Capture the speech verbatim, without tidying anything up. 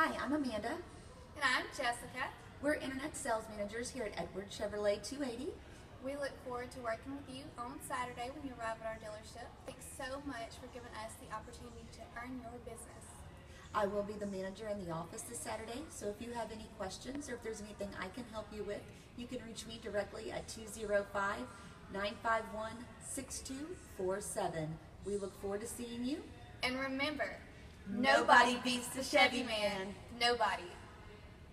Hi, I'm Amanda. And I'm Jessica. We're Internet Sales Managers here at Edward Chevrolet two eighty. We look forward to working with you on Saturday when you arrive at our dealership. Thanks so much for giving us the opportunity to earn your business. I will be the manager in the office this Saturday, so if you have any questions or if there's anything I can help you with, you can reach me directly at two oh five, nine five one, six two four seven. We look forward to seeing you. And remember, Nobody beats the Chevy man. Nobody.